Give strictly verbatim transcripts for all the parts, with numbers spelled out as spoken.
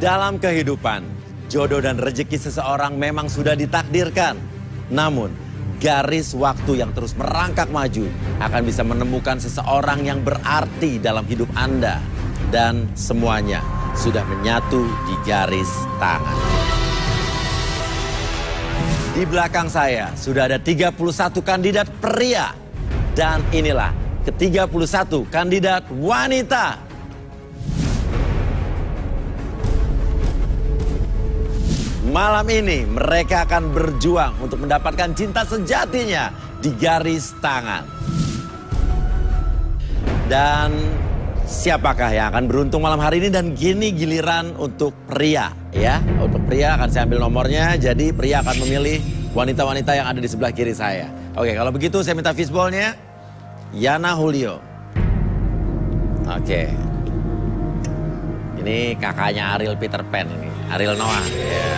Dalam kehidupan, jodoh dan rezeki seseorang memang sudah ditakdirkan. Namun, garis waktu yang terus merangkak maju akan bisa menemukan seseorang yang berarti dalam hidup Anda. Dan semuanya sudah menyatu di garis tangan. Di belakang saya sudah ada tiga puluh satu kandidat pria. Dan inilah ke tiga puluh satu kandidat wanita. Malam ini mereka akan berjuang untuk mendapatkan cinta sejatinya di garis tangan. Dan siapakah yang akan beruntung malam hari ini? Dan gini giliran untuk pria ya. Untuk pria akan saya ambil nomornya. Jadi pria akan memilih wanita-wanita yang ada di sebelah kiri saya. Oke, kalau begitu saya minta fishballnya. Yana Julio. Oke. Ini kakaknya Ariel Peter Pan ini. Ariel Noah. Ya.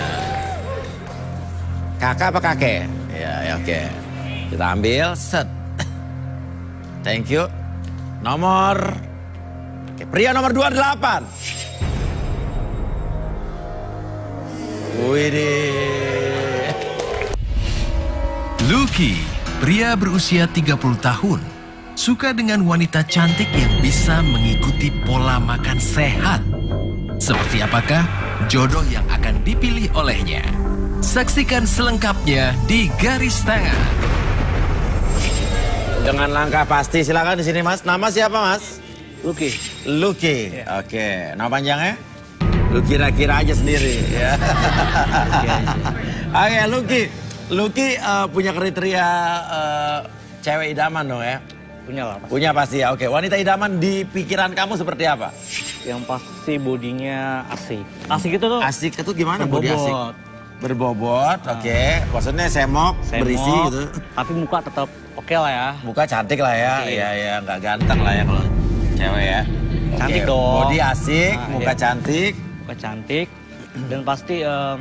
Kakak apa kakek? Ya, ya oke. Kita ambil set. Thank you. Nomor oke, pria nomor dua puluh delapan. Widih. Lucky, pria berusia tiga puluh tahun. Suka dengan wanita cantik yang bisa mengikuti pola makan sehat. Seperti apakah jodoh yang akan dipilih olehnya? Saksikan selengkapnya di Garis Tangan. Dengan langkah pasti, silakan di sini Mas. Nama siapa Mas? Lucky. Lucky. Ya. Oke, nama panjangnya? Lu kira-kira aja sendiri ya. Oke, Lucky. Lucky uh, punya kriteria uh, cewek idaman dong ya? Punya lah. Pasti. Punya pasti ya. Oke, wanita idaman di pikiran kamu seperti apa? Yang pasti bodinya asik. Asik itu tuh. Asik itu gimana body asik? berbobot. Berbobot, nah. Oke. Maksudnya semok, Semok, berisi gitu. Tapi muka tetap oke lah ya. Muka cantik lah ya. Iya, iya, nggak ganteng lah ya kalau cewek ya. Cantik Oke. dong. Body asik, Nah, muka iya. cantik. Muka cantik. Dan pasti um,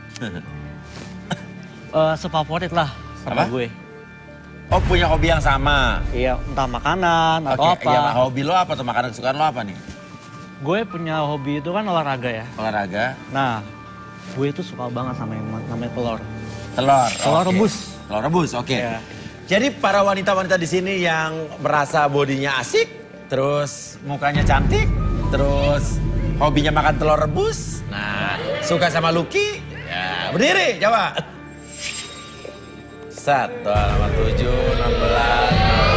uh, sefavorit lah sama Apa? gue. Oh, punya hobi yang sama. Iya, entah makanan atau Oke, apa. iya, hobi lo apa tuh? Makanan kesukaan lo apa nih? Gue punya hobi itu kan olahraga ya. Olahraga. Nah, gue itu suka banget sama yang namanya telur. Telur. Telur oke. rebus. Telur rebus, oke. Iya. Jadi para wanita-wanita di sini yang merasa bodinya asik, terus mukanya cantik, terus hobinya makan telur rebus, nah suka sama Lucky, ya berdiri, coba. Satu, delapan, tujuh, enam belas.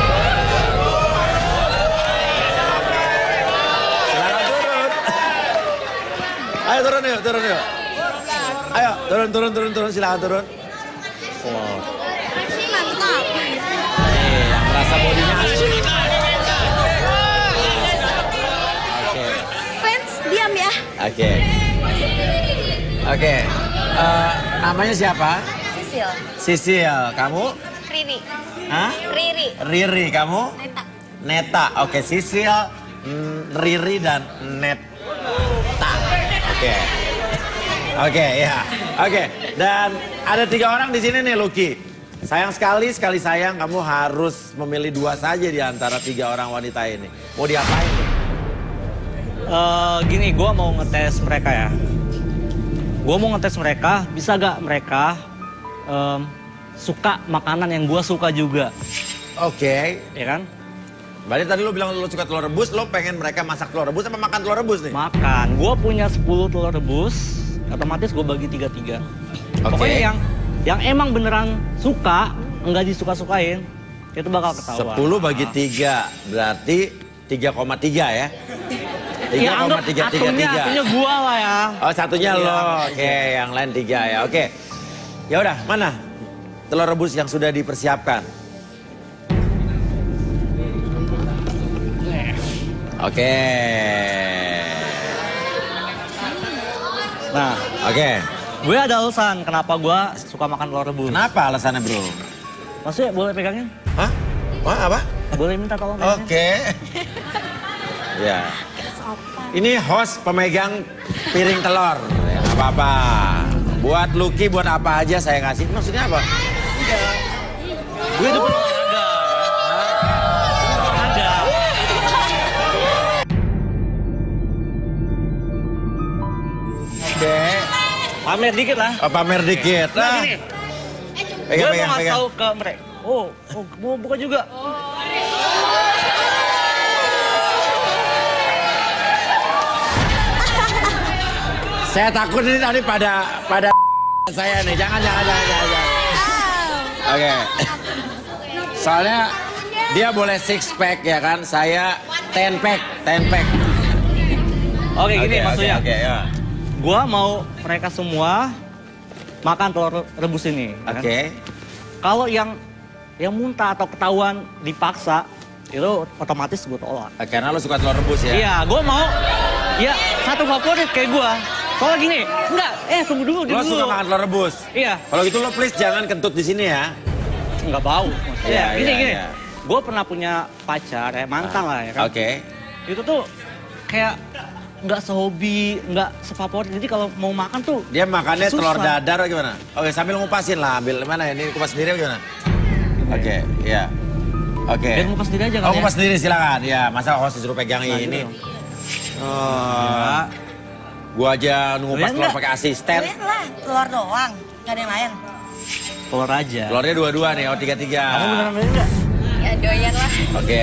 Silakan turun. Ayo turun yuk, turun yuk. Ayo turun, turun, turun, turun, silakan turun. Oh. Mantap. Nih, yang merasa bodinya asik. Oke. Fans diam ya. Oke. Oke. Eh, namanya siapa? Sisil. Sisil. Kamu? Riri. Hah? Riri. Riri. Kamu? Neta. Neta. Oke, Sisil, mm, Riri dan Neta. Oke. Oke, ya. Oke. Dan ada tiga orang di sini nih, Lucky. Sayang sekali, sekali sayang kamu harus memilih dua saja di antara tiga orang wanita ini. Mau diapain nih? Eh, gini, gue mau ngetes mereka ya. Gue mau ngetes mereka, bisa gak mereka em, suka makanan yang gue suka juga, Oke. ya kan? Berarti tadi lo bilang lo suka telur rebus, lo pengen mereka masak telur rebus apa makan telur rebus nih? Makan, gue punya sepuluh telur rebus, otomatis gue bagi tiga-tiga. Oke. Pokoknya yang yang emang beneran suka, enggak disuka-sukain, itu bakal ketahuan. sepuluh bagi tiga, berarti tiga koma tiga ya? Ya anggap tiga koma tiga tiga atunya, tiga. atunya gue lah ya. Oh satunya Iya, lo, oke yang lain tiga ya, oke. Ya udah, mana telur rebus yang sudah dipersiapkan? Oke. Nah, Oke. gue ada alasan kenapa gue suka makan telur rebus. Kenapa alasannya bro? Maksudnya boleh pegangin? Hah? Wah apa? Boleh minta tolong pegangin? Oke. Ya. Ini host pemegang piring telur. Ya nggak apa-apa. Buat Lucky, buat apa aja saya kasih. Maksudnya apa? Gue itu olahraga. Olahraga. pede. Pamer dikit lah. Oh, pamer dikit. Nah, Nah, gini. pegang, Gue mau pegang, ngasih pegang. tahu ke mereka. Oh, oh, mau buka juga. Saya takut ini tadi pada pada saya nih. Jangan, jangan, jangan, jangan. jangan. Oke. Soalnya dia boleh six pack ya kan, saya ten pack, ten pack. Oke, gini maksudnya. Oke, ya. Gua mau mereka semua makan telur rebus ini. ya kan? Oke. Kalau yang yang muntah atau ketahuan dipaksa, itu otomatis gue tolak. Karena lo suka telur rebus ya? Iya, gue mau ya satu favorit kayak gue. Soalnya gini, enggak, eh tunggu dulu, Lo dulu. suka makan telur rebus? Iya. Kalau gitu lo please jangan kentut di sini ya. Enggak bau. Iya, Iya, gini, iya, gini. iya. Gue pernah punya pacar, ya, mantan lah ya kan. Oke. Itu tuh kayak nggak sehobi, nggak sefavorit. Jadi kalau mau makan tuh Dia makannya susah. telur dadar atau gimana? Oke, sambil ngupasin lah. Ambil mana ya? Ini kupas sendiri atau gimana? Oke, iya. Oke. Biar ngupas sendiri aja kan Oh, ya? ngupas sendiri silakan. Ya, masa harus disuruh pegang Nah, ini. gitu dong. Oh. Gua aja ngupas Lihat telur nggak? pakai asisten. Lihat lah, telur doang. Gak ada yang lain. Telur aja. Telurnya dua-dua nih, oh tiga-tiga. Kamu beneran beneran nggak? Ya doyan lah. Oke.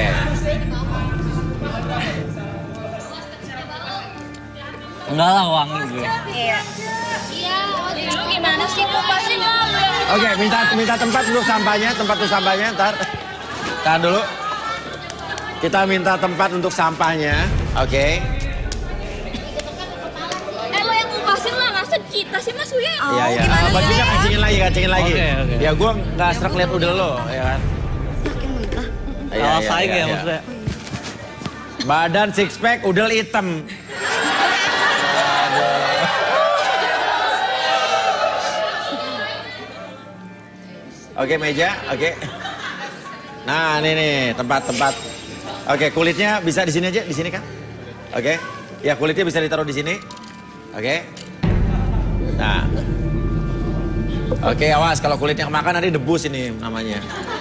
Enggak lah wangi gue. Iya. Iya, lu gimana sih kupasin dulu? Oke, minta minta tempat untuk sampahnya, tempat untuk sampahnya, ntar. Tahan dulu. Kita minta tempat untuk sampahnya, oke. Eh lo yang kupasin lah, masa kita sih Mas Uya? Iya, iya. Ah, bajunya kancingin lagi, kancingin lagi. Oke, oke. Ya gua nggak serak lihat udel lo, ya kan. Iya, Salah iya, saing iya, ya iya. maksudnya. Badan six pack, udel hitam. Oke, meja, oke. Nah, ini nih tempat-tempat. Oke, kulitnya bisa di sini aja, di sini kan? Oke. Ya, kulitnya bisa ditaruh di sini. Oke. Nah. Oke, awas kalau kulitnya kemakan nanti debus ini namanya.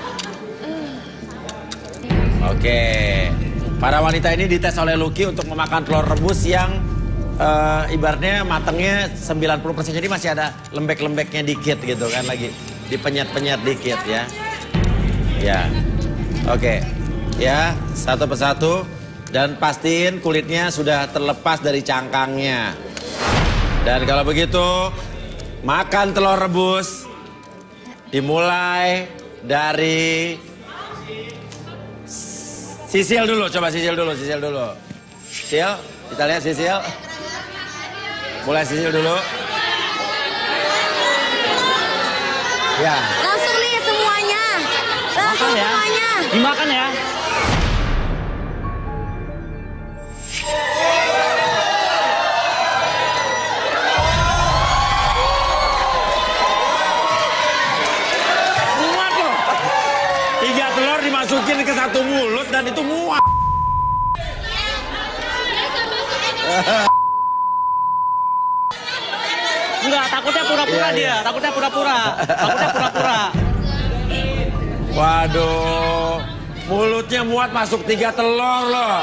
Oke. Para wanita ini dites oleh Lucky untuk memakan telur rebus yang eh, ibaratnya matangnya sembilan puluh persen. Jadi masih ada lembek-lembeknya dikit gitu kan lagi. Dipenyet-penyet dikit ya. Ya. Oke. Ya, satu persatu. Dan pastiin kulitnya sudah terlepas dari cangkangnya. Dan kalau begitu, makan telur rebus dimulai dari Sisil dulu, coba Sisil dulu, Sisil dulu. Sil, kita lihat Sisil. Mulai Sisil dulu. Ya. Langsung nih semuanya. Langsung Makan ya. semuanya. Dimakan ya. Muat loh. Tiga telur dimasukin ke satu mulut dan itu muat. Enggak, takutnya pura-pura Iya, dia. iya. Takutnya pura-pura. Takutnya pura-pura. Waduh, mulutnya muat masuk tiga telur loh.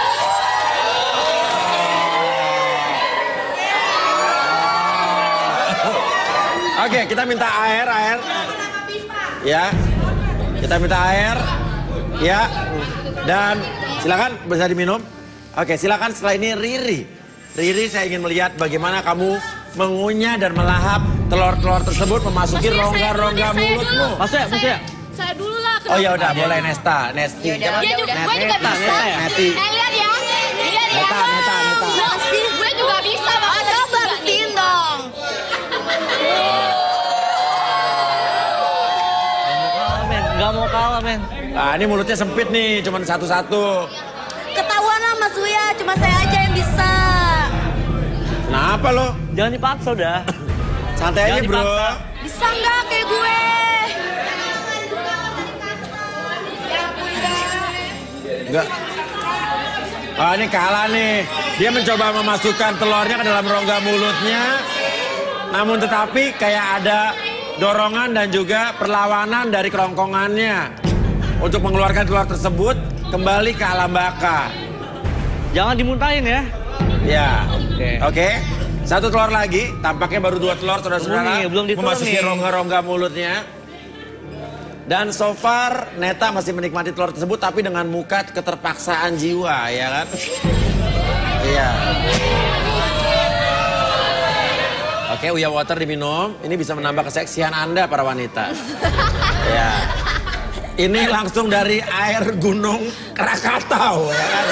Oke, kita minta air, air. Ya, kita minta air. Ya, dan silakan bisa diminum. Oke, silakan setelah ini Riri. Riri, saya ingin melihat bagaimana kamu mengunyah dan melahap telur-telur tersebut memasuki Maksudnya saya rongga-rongga dulu deh, saya mulutmu. dulu. Maksudnya, maksudnya. Saya dulu lah. Oh ya udah, boleh Nesta, Nesti. Dia juga, gue juga Neta, bisa. Neta ya? Neti. Eh lihat ya, lihat ya. Neta, Neta, Neta. Masih, gue juga bisa. Oh, coba buktiin dong. Gak mau kalah, men. Ah, ini mulutnya sempit nih, cuman satu-satu. Ketahuan lah Mas Uya, cuma saya aja yang bisa. Kenapa lo? Jangan dipaksa udah. Santai aja Jangan bro. dipaksa. Bisa nggak kayak gue? Enggak. Ah, ini kalah nih. Dia mencoba memasukkan telurnya ke dalam rongga mulutnya. Namun tetapi kayak ada dorongan dan juga perlawanan dari kerongkongannya. Untuk mengeluarkan telur tersebut kembali ke alam baka. Jangan dimuntahin ya. Ya. Oke. Oke. Satu telur lagi, tampaknya baru dua telur saudara-saudara. Nih, belum ditelan memasuki nih. rongga-rongga mulutnya. Dan so far Neta masih menikmati telur tersebut tapi dengan muka keterpaksaan jiwa, ya kan? Iya. Oke, Uya Water diminum. Ini bisa menambah keseksian Anda para wanita. Ya. Ini langsung dari air Gunung Krakatau, ya kan?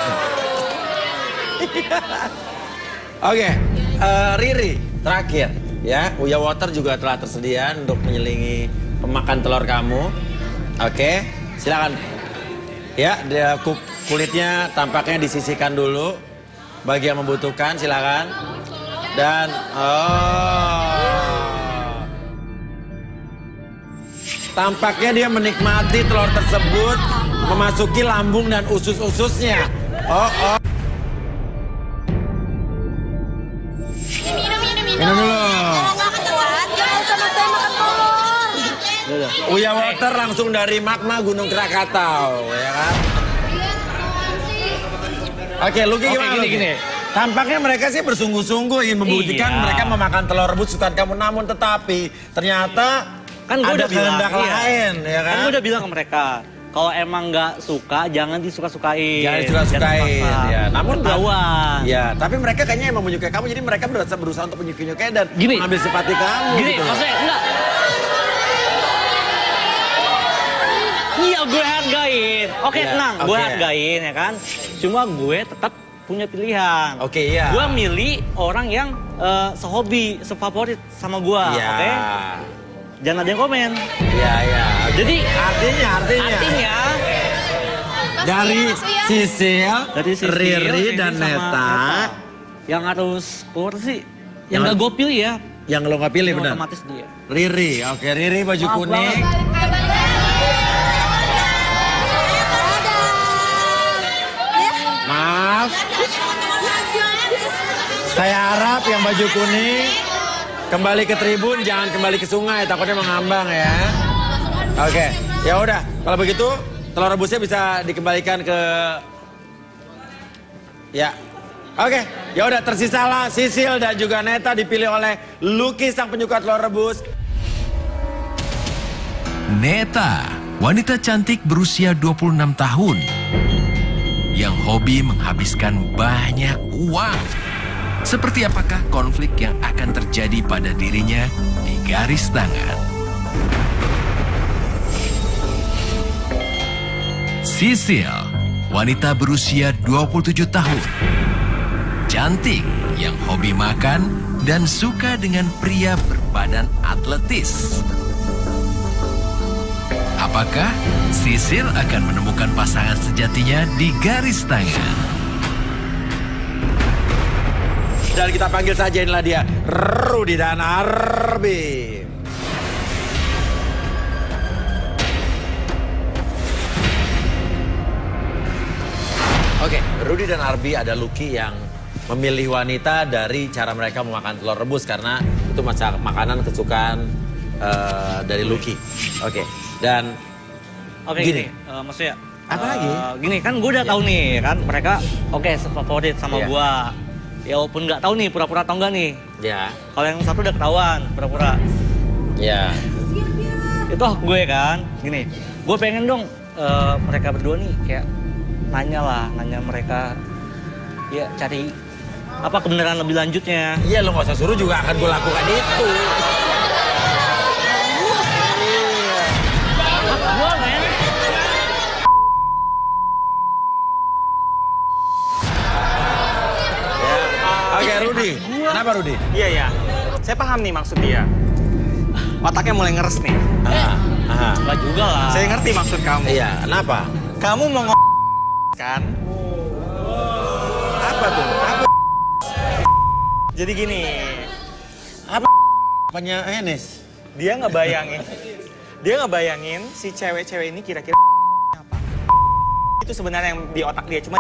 Oke, uh, Riri terakhir ya. Uya Water juga telah tersedia untuk menyelingi pemakan telur kamu. Oke, silakan. Ya, dia kulitnya tampaknya disisihkan dulu. Bagi yang membutuhkan silakan. Dan oh, tampaknya dia menikmati telur tersebut memasuki lambung dan usus-ususnya. Oh, oh. Minum, minum, minum. Minum dulu. Kalau nggak kuat, jangan sama saya makan telur. Uya Water langsung dari magma Gunung Krakatau, ya kan? Oke, Lucky Oke, gimana gini, Lucky? gini. Tampaknya mereka sih bersungguh-sungguh ingin membuktikan Iya. mereka memakan telur rebus kesukaan kamu, namun tetapi ternyata Kan gue ada udah bilang, kehendak iya. lain, ya kan? Kan gue udah bilang ke mereka, kalau emang nggak suka, jangan disuka-sukain. Jangan disuka-sukain, ya. Namun ketahuan. Ya, tapi mereka kayaknya emang menyukai kamu, jadi mereka berusaha, berusaha untuk menyukai-nyukai dan Gini. mengambil simpati kamu. Gini, gitu. maksudnya enggak. Iya, gue hargain. Oke, Iya, tenang, gue oke. hargain ya kan. Cuma gue tetap punya pilihan. Oke, iya. Gue milih orang yang eh, sehobi, sefavorit sama gue, Iya. oke? Jangan ada yang komen. Iya, iya. Jadi Artinya, artinya. artinya Dari Sisil, dari sisi Riri, dan sama Neta. yang harus keluar sih, Yang yang gak harus- gue pilih ya, Yang lo gak pilih yang benar? otomatis dia. Riri, oke Riri baju Maaf kuning. Maaf, saya harap yang baju kuning kembali ke tribun, jangan kembali ke sungai, takutnya mengambang ya. Oke, ya udah. Kalau begitu, telur rebusnya bisa dikembalikan ke. Ya, oke. Ya udah, tersisalah Sisil dan juga Neta dipilih oleh Lucky sang penyuka telur rebus. Neta, wanita cantik berusia dua puluh enam tahun yang hobi menghabiskan banyak uang. Seperti apakah konflik yang akan terjadi pada dirinya di garis tangan? Sisil, wanita berusia dua puluh tujuh tahun. Cantik yang hobi makan dan suka dengan pria berbadan atletis. Apakah Sisil akan menemukan pasangan sejatinya di garis tangan? Dan kita panggil saja, inilah dia, Rudy dan Arbi. Oke, Rudy dan Arbi ada Lucky yang memilih wanita dari cara mereka memakan telur rebus karena itu masa makanan kesukaan eh, dari Lucky. Oke, dan Oke Gini. gini, eh, maksudnya Apa eh, lagi? Gini kan gue udah tahu nih kan mereka oke sefavorit sama Iya. gua. Ya walaupun nggak tahu nih pura-pura atau enggak nih. ya, Kalau yang satu udah ketahuan pura-pura. ya, Itu hak gue kan. Gini, gue pengen dong eh, mereka berdua nih kayak nanya lah, nanya mereka ya cari apa kebenaran lebih lanjutnya. iya lo nggak usah suruh juga akan gue lakukan itu. Hak gue men. Oke, Rudy, kenapa Rudy? Iya, iya. Saya paham nih maksud dia. Otaknya mulai ngeres nih. Ah, ah. Enggak juga lah. Saya ngerti maksud kamu. Iya, kenapa? Kamu mau ng kan? Apa tuh? Apa? Jadi gini, Apa? Apanya Enes? dia ngebayangin. Dia ngebayangin si cewek-cewek ini kira-kira apa. Itu sebenarnya yang di otak dia cuma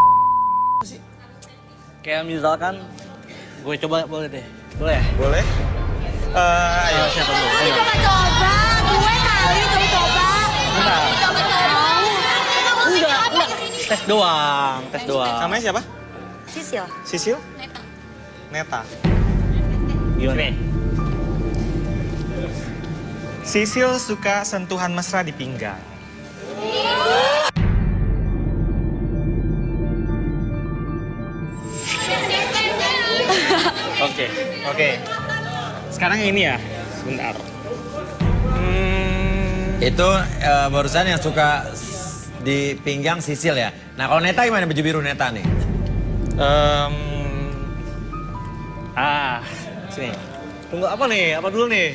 Kayak misalkan gue coba boleh deh. Boleh ya? boleh. Eh, ayo. Ayo siapa dulu? Ayo. Coba-coba, gue kali coba-coba. Bentar. Coba-coba. Enggak, enggak. Tes doang, tes doang. Namanya siapa? Sisil. Sisil? Neta. Neta. Gimana? Sisil suka sentuhan mesra di pinggang. Oke, oke. Sekarang yang ini ya, sebentar. Hmm, Itu eh, barusan yang suka s- di pinggang Sisil ya. Nah kalau Neta gimana baju biru Neta nih? em, ah, sini. Tunggu apa nih? Apa dulu nih?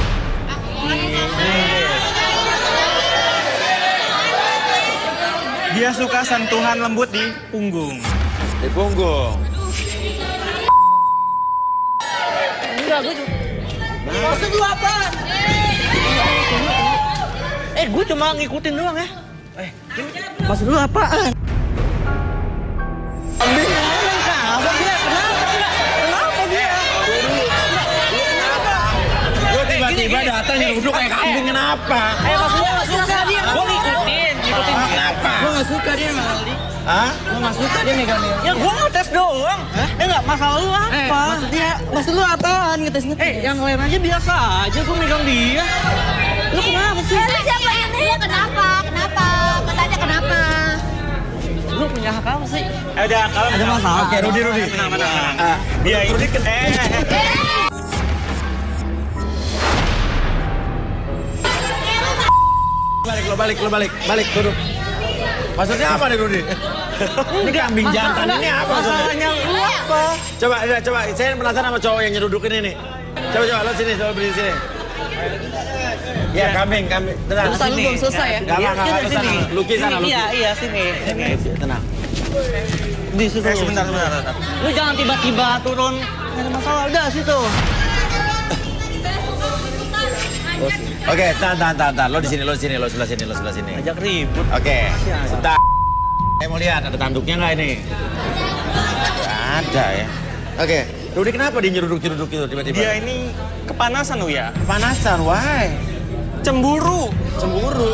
Dia suka sentuhan lembut di punggung. Di punggung. Enggak, gue cuma... Maksud lu apa? Eh, gue cuma ngikutin doang ya. Eh, maksud lu apaan? Kambing. Kenapa dia? Kenapa dia? Kenapa dia? Gue tiba-tiba datang nyeruduk kayak kambing kenapa? Eh, maksudnya gak suka dia. Gue ngikutin, ngikutin dia. Kenapa? Gue gak suka dia megang dia. Hah? Gue gak suka dia megang dia. Ya gue ngetes doang. Eh enggak, masalah lu apa? Eh, maksud dia, maksud lu apaan ngetes-ngetes? Eh, yang lain aja biasa aja gue megang dia. Lu kenapa sih? Eh, lu siapa ini? Iya, kenapa? Kenapa? Katanya kenapa? Lu punya hak apa sih? Eh, udah, kalau Ada masalah. Oke, Rudi, Rudi. Tenang, tenang, tenang. Ah, Dia ini eh, eh, eh. Balik, lo balik, lo balik, balik, duduk. Maksudnya apa nih Rudi? Ini kambing jantan, ini apa maksudnya? Masalahnya lu apa? Coba, ya, coba, saya penasaran sama cowok yang nyerudukin ini. Coba, coba, lo sini, coba berdiri sini. Ya, kambing, kambing. Tenang. Urusan lu belum selesai ya? Gak apa, gak apa, Sini, sana. sini. Luki sana, Luki. Iya, iya, sini. Sini. Tenang. Disuruh. Eh, sebentar, sebentar, sebentar. Lu jangan tiba-tiba turun. Nggak ada masalah, udah situ. Oke, tahan, tahan, tahan, tahan. Lo di sini, lo di sini, lo sebelah sini, lo sebelah sini. Ajak ribut. Oke, bentar. Saya mau lihat ada tanduknya nggak ini? Nggak ada ya. Oke, Rudi kenapa dia nyeruduk-nyeruduk itu tiba-tiba? Dia ini kepanasan, Uya. Kepanasan, why? Cemburu. Cemburu.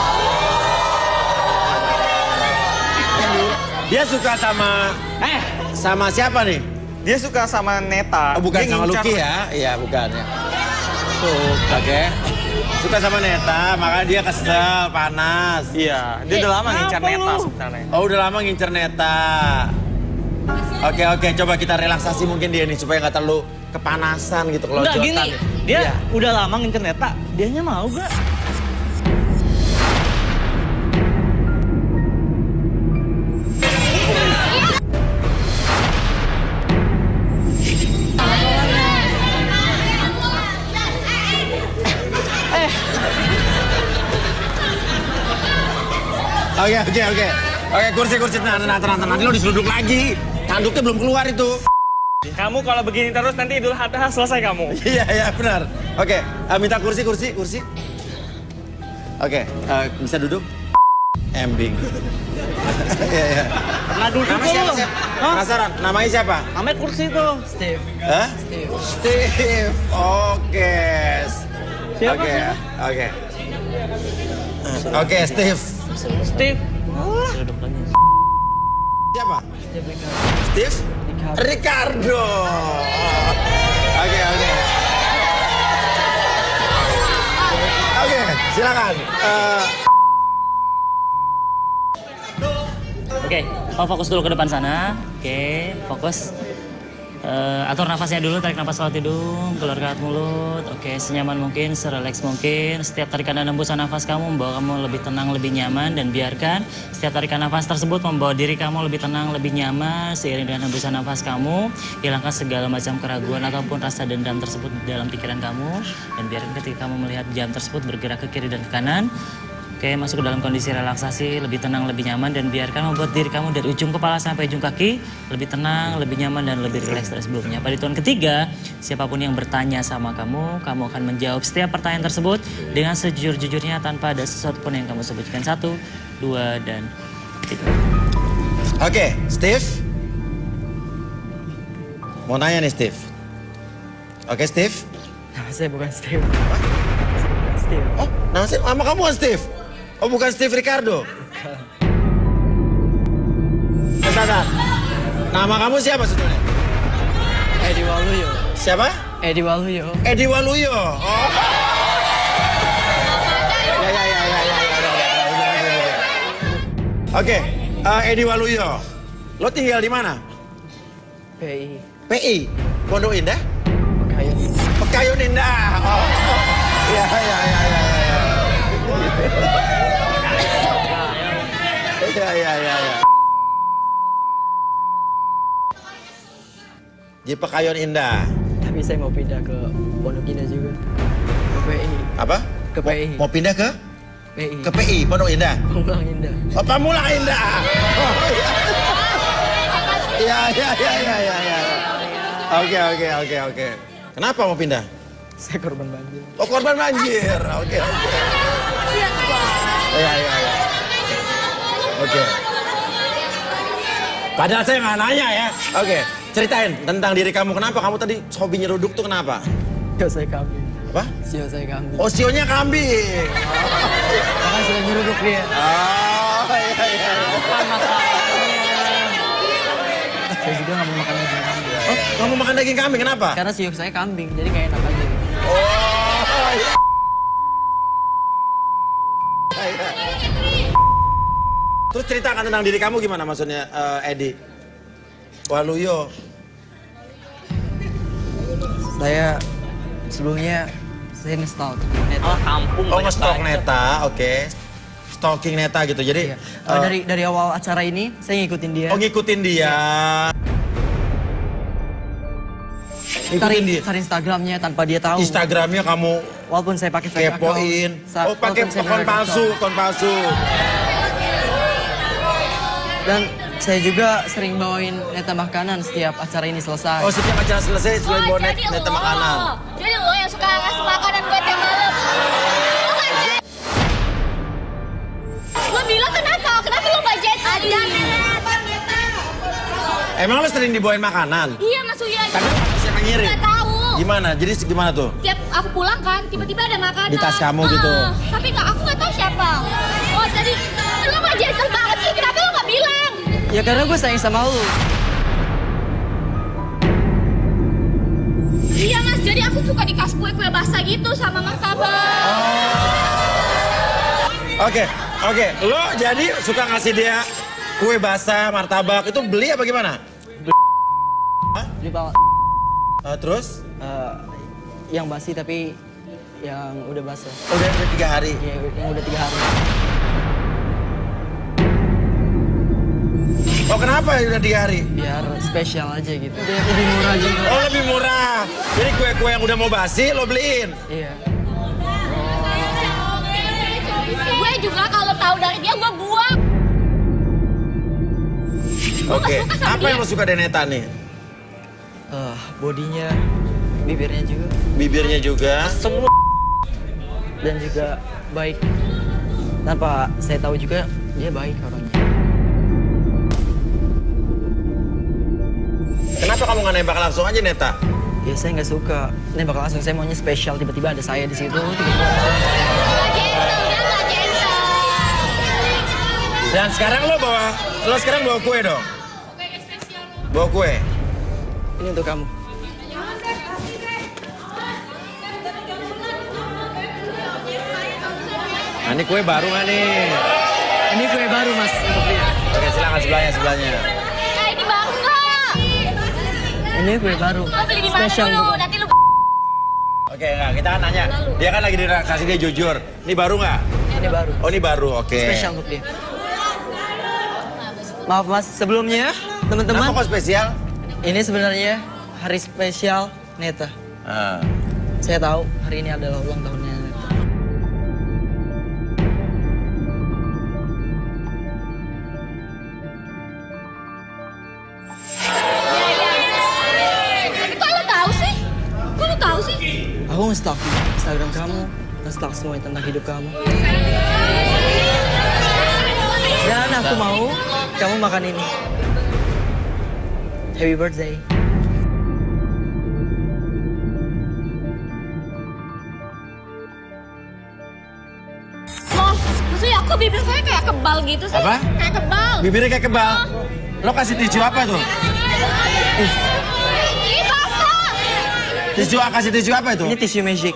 Dia suka sama, eh, sama siapa nih? Dia suka sama Neta. Oh, bukan Dia sama ngincar- Lucky ya? Iya, bukan ya. Tuh, oke. Suka sama Neta, makanya dia kesel, panas. Iya, dia udah lama ngincar kenapa Neta lu? sebenarnya. Oh, udah lama ngincer Neta. Oke, oke, coba kita relaksasi mungkin dia nih supaya nggak terlalu kepanasan gitu kalau Enggak jotan. gini, dia Iya. udah lama ngincer Neta, dianya mau gak? Oke, oke, oke. Oke, kursi, kursi, tenang, tenang, tenang, tenang. Nanti lo diseruduk lagi. Tanduknya belum keluar itu. Kamu kalau begini terus nanti Idul Adha selesai kamu. Iya, iya, benar. Oke, eh, minta kursi, kursi, kursi. Oke, eh, bisa duduk? Embing. Iya, iya. Pernah duduk Nama siapa, lu? siapa? Hah? Penasaran, namanya siapa? Namanya kursi tuh. Steve. Hah? Steve. Steve. Oke. Siapa, Oke, siapa? oke. Oke, Steve. Steve. Siapa? Steve? Ricardo. Oke, oke. Oke, silakan. Eh, Oke, oh, fokus dulu ke depan sana. Oke, fokus. Eh, atur nafasnya dulu, tarik nafas lewat hidung, keluar lewat mulut. Oke, senyaman mungkin, sereleks mungkin. Setiap tarikan dan hembusan nafas kamu membawa kamu lebih tenang, lebih nyaman. Dan biarkan setiap tarikan nafas tersebut membawa diri kamu lebih tenang, lebih nyaman. Seiring dengan hembusan nafas kamu, hilangkan segala macam keraguan ataupun rasa dendam tersebut di dalam pikiran kamu. Dan biarkan ketika kamu melihat jam tersebut bergerak ke kiri dan ke kanan, oke, masuk ke dalam kondisi relaksasi, lebih tenang, lebih nyaman, dan biarkan membuat diri kamu dari ujung kepala sampai ujung kaki lebih tenang, lebih nyaman, dan lebih rileks dari sebelumnya. Pada hitungan ketiga, siapapun yang bertanya sama kamu, kamu akan menjawab setiap pertanyaan tersebut dengan sejujur-jujurnya tanpa ada sesuatu pun yang kamu sebutkan. Satu, dua, dan tiga. Oke, Steve. Mau nanya nih, Steve. Oke, Steve. Nama saya bukan Steve. Saya bukan Steve. Oh, nama, saya, nama kamu kan Steve? Oh, bukan Steve Ricardo? Bentar, bentar. Nama kamu siapa sebetulnya? Edi Waluyo. Siapa? Edi Waluyo. Edi Waluyo. Oh. Ya ya ya ya ya. Oke, uh, Edi Waluyo. Lo tinggal di mana? P I. P I. Pondok Indah? Pekayun. Pekayun Indah. Oh. Ya ya ya ya ya. Ya ya ya ya. Di Pekayun Indah. Tapi saya mau pindah ke Pondok Indah juga. Ke P I. Apa? Ke P I. Mau, mau pindah ke? P I. Ke P I, Pondok Indah. Pamulang Indah. Oh, Pamulang Indah. Oh, iya. Ya, ya, ya, ya, ya. Oke, oke, oke, oke. Kenapa mau pindah? Saya korban banjir. Oh, korban banjir. Oke, oke. Iya, iya, iya. Oke. Padahal saya nggak nanya ya. Oke, ceritain tentang diri kamu. Kenapa kamu tadi hobi nyeruduk tuh kenapa? Sio saya kambing. Apa? Sio saya kambing. Oh, sionya kambing. Karena sudah nyeruduk dia. Oh, iya, iya. Saya juga nggak mau makan daging kambing. Oh, nggak mau makan daging kambing, kenapa? Karena sio saya kambing, jadi nggak enak aja. Oh, iya. Terus ceritakan tentang diri kamu gimana maksudnya, uh, Edi Waluyo? Saya sebelumnya saya nge-stalk Neta. Oh, kampung. Oh, nge-stalk Neta, oke. Okay. Stalking Neta gitu, jadi... Iya. uh, dari dari awal acara ini saya ngikutin dia. Oh, ngikutin dia. Ngikutin dia. Cari Instagramnya tanpa dia tahu. Instagramnya kamu Walaupun saya pakai fake kepoin. account. Oh, pakai Walaupun saya akun pakai palsu, account. akun palsu. Dan saya juga sering bawain Neta makanan setiap acara ini selesai. Oh, setiap acara selesai selain Oh, bonek jadi Neta lo. makanan. Jadi lo yang suka ngasih makanan gue tiap malam. Lo gak jet. Lo bilang kenapa? Kenapa lo gak jet? Ada Emang lo sering dibawain makanan? Iya Mas Uya. Tapi siapa ngirim? Gak tahu. Gimana? Jadi gimana tuh? Tiap aku pulang kan, tiba-tiba ada makanan. Di tas kamu gitu? Ah, tapi gak, aku gak tahu siapa. Oh jadi, lo gak gentle banget sih. Kenapa lo gak bilang? Ya karena gue sayang sama lu. Iya Mas, jadi aku suka dikasih kue-kue basah gitu sama martabak. Oke, oke. Lo jadi suka ngasih dia kue basah, martabak, itu beli apa gimana? Beli banget. Uh, terus? Eh, yang basi tapi yang udah basah. Oh, udah, udah tiga hari. Ya, yang udah tiga hari. Oh, kenapa ya udah tiga hari? Biar spesial aja gitu. Biar lebih murah juga. Oh, lebih murah. Jadi kue-kue yang udah mau basi lo beliin. Iya. Gue juga kalau tahu dari dia gue buang. Oke. suka sama Apa dia. yang lo suka dari Neta nih? Eh, bodinya, bibirnya juga, Bibirnya juga. Semua. dan juga baik. Tanpa saya tahu juga dia baik orangnya. Kenapa kamu nggak nembak langsung aja Neta? Ya saya nggak suka nembak langsung, saya maunya spesial. Tiba-tiba ada saya di situ. Tiba-tiba Gak gentle, dia gak gentle. Dan sekarang lo bawa, lo sekarang bawa kue dong. Bawa kue. ini untuk kamu. Nah, ini kue baru nggak nih? Ini kue baru mas untuk dia. Oke, silakan sebelahnya, sebelahnya. Eh ini baru gak? Ini kue baru. Lo beli di mana Spesial dulu? untuk- Nanti lu Oke, enggak, kita kan nanya. Dia kan lagi dikasih dia jujur. Ini baru nggak? Ini baru. Oh, ini baru, oke. Spesial untuk dia. Maaf mas, sebelumnya teman-teman. Kenapa kok spesial? Ini sebenarnya hari spesial Neta. Ah. Saya tahu hari ini adalah ulang tahunnya Neta. Kok lo tahu sih? Kok lo tahu sih? Aku nge-stalk Instagram kamu, nge-stalk semua tentang hidup kamu. Dan aku mau kamu makan ini. Happy birthday. Loh, maksudnya aku bibir saya kayak kebal gitu sih. Apa? Kayak kebal. Bibirnya kayak kebal. Lo kasih tisu apa tuh? Ih, basah. Tisu, kasih tisu apa itu? Ini tisu magic.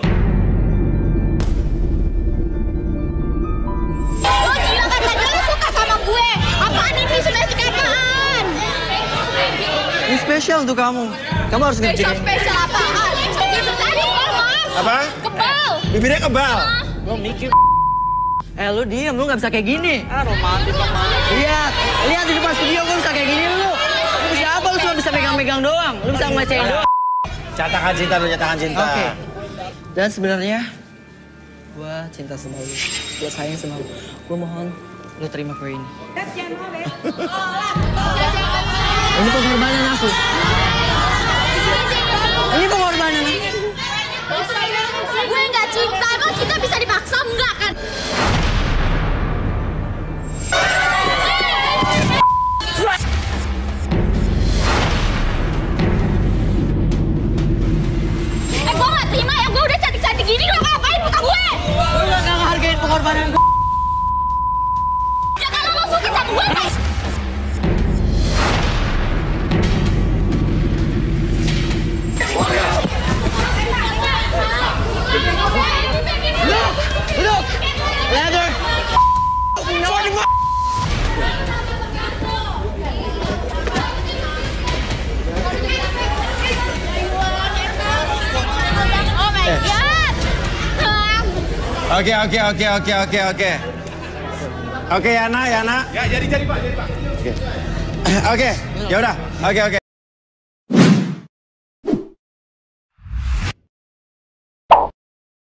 Lo gila kan aja lo suka sama gue. Apaan ini tisu magic apaan? Ini spesial untuk kamu. Kamu harus Spesial ngerjain. spesial apaan? Tisu tadi kebal mas. Apa? Kebal. Bibirnya kebal. Lo mikir. Eh lu diem, lu gak bisa kayak gini. Ah, romantis banget. Lihat, lihat di depan studio gue bisa kayak gini lu. Lu bisa apa? Lu cuma bisa megang-megang doang. Lu bisa ngecein doang. Catakan cinta lu, catakan cinta. Oke. Dan sebenarnya gue cinta sama lu. Gue sayang sama lu. Gue mohon lu terima kue ini. Ini pengorbanan aku. Ini pengorbanan aku. Gue nggak cinta, emang cinta bisa dipaksa enggak kan? Eh gue nggak terima ya, gue udah cantik-cantik gini lo ngapain muka gue? Lu gak ngehargain pengorbanan gue. Ya kalau lo suka sama gue kan? Look! Look! Leather! Oh my god! Oke, oke, oke, oke, oke, oke. Oke, Yana, Yana. Ya, jadi jadi Pak, jadi Pak. Oke, ya udah. Oke, oke.